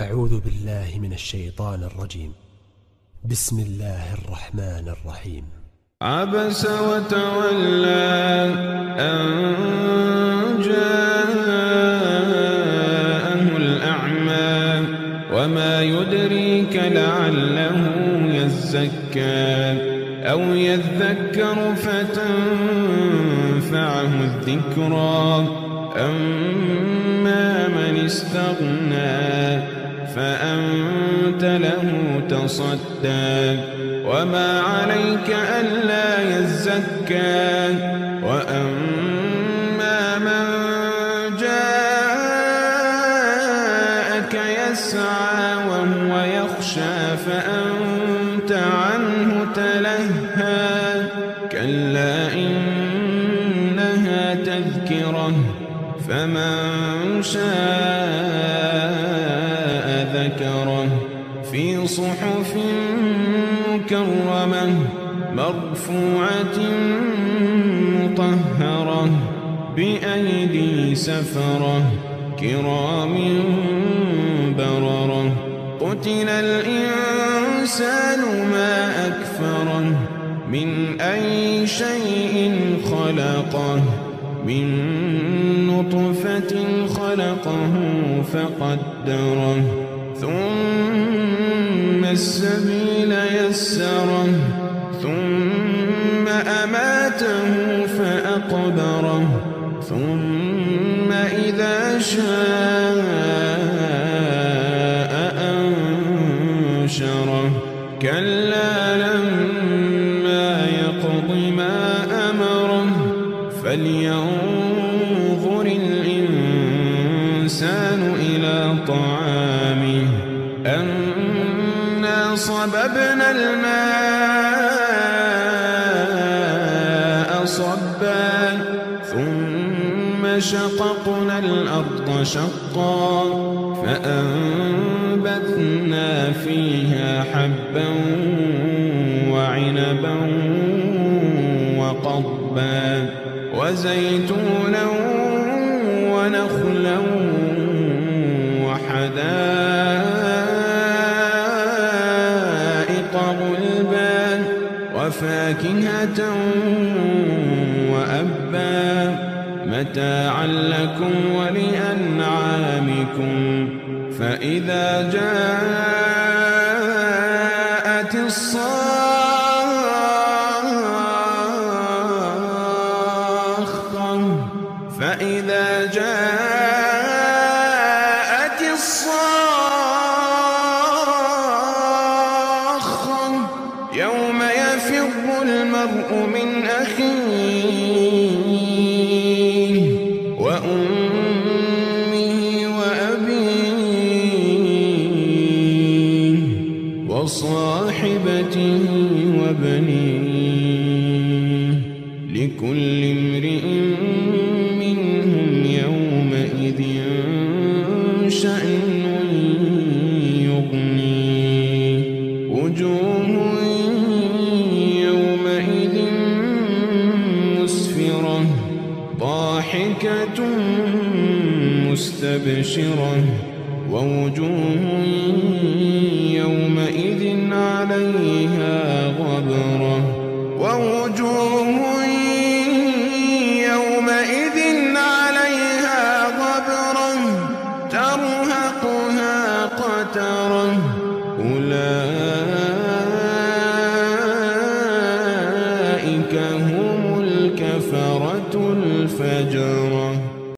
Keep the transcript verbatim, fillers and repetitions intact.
أعوذ بالله من الشيطان الرجيم. بسم الله الرحمن الرحيم. عبس وتولى أن جاءه الأعمى وما يدريك لعله يزكى أو يذكر فتنفعه الذكرى أما من استغنى فأنت له تصدى وما عليك ألا يزكى وأما من جاءك يسعى وهو يخشى فأنت عنه تلهى كلا إنها تذكرة فمن شاء ذكره في صحف مكرمة مرفوعة مطهرة بأيدي سفرة كرام بررة قتل الإنسان ما أكفره من أي شيء خلقه من نطفة خلقه فقدره ثم السبيل يسره ثم أماته فأقبره ثم إذا شاء أنشره كلا لما يقض ما أمره فلينظر الإنسان إلى طعامه أنا صببنا الماء صبا ثم شققنا الأرض شقا فأنبتنا فيها حبا وعنبا وقضبا وزيتونا ونخلا وحدائق غلبا وفاكهة وأبا متاعا لكم ولأنعامكم فإذا جاءت الصاخة فإذا جاءت الصاخة يوم يفر المرء من أخيه وأمه وأبيه وصاحبته وبنيه لكل امرئ منهم يومئذ شأن يغنيه وجوه يومئذ مسفرة ضاحكة مستبشرة ووجوه يومئذ عليها غبرة ووجوه يومئذ عليها غبرة ترهقها قترة أولئك هم الكفرة الفجرة.